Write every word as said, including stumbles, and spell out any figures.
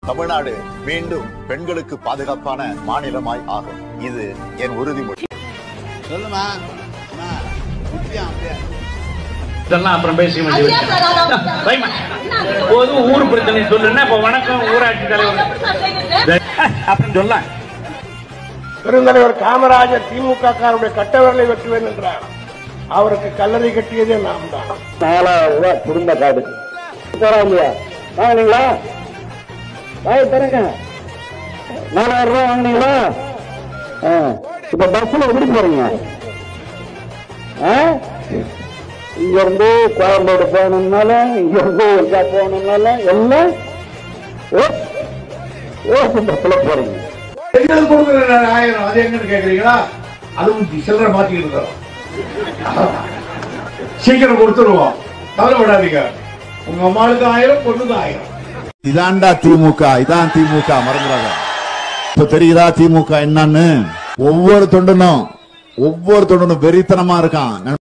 தமிழ்நாடு மீண்டும் பெண்களுக்கு பாதுகாப்பான மாநிலமாய் ஆகும். இது என் உறுதிமொழி. சொல்லுமா இதெல்லாம் அப்புறம் பேச வேண்டியது. ஊர் பிரச்சனை சொல்லுன்னா இப்ப வணக்கம் ஊராட்சி தலைவர் அப்படின்னு சொல்ல. பெருந்தலைவர் காமராஜர் திமுக காருடைய கட்டவர்களை வெட்டுவேன் என்றார். அவருக்கு கல்லறை கட்டியதே நாம் தான். நாலாயிரம் ரூபாய் குடும்ப காடு தராங்களா? வாங்கினீங்களா? வாங்கி தரங்க. நாலாயிரம் ரூபாய் வாங்கினீங்களா? இப்ப பஸ்ல எப்படி போறீங்க? இங்க இருந்து கோயம்பேடு போகணும்னாலும் இங்க இருந்து எங்க போகணும்னாலும் எல்லாம் ஓட்டு பஸ்ல போறீங்க. ஆயிரம் அது எங்கன்னு கேக்குறீங்களா? அதுவும் சில்லறை மாத்திட்டு இருக்கிறோம். சீக்கிரம் கொடுத்துருவோம், கவலைப்படாதீங்க. உங்க அம்மாளுக்கு ஆயிரம், பொண்ணுக்கு ஆயிரம். இதான்டா திமுக, இதான் திமுக, மறந்துடாத. இப்ப தெரியுதா திமுக என்னன்னு? ஒவ்வொரு தொண்டனும் ஒவ்வொரு தொண்டனும் வெறித்தனமா இருக்கான்.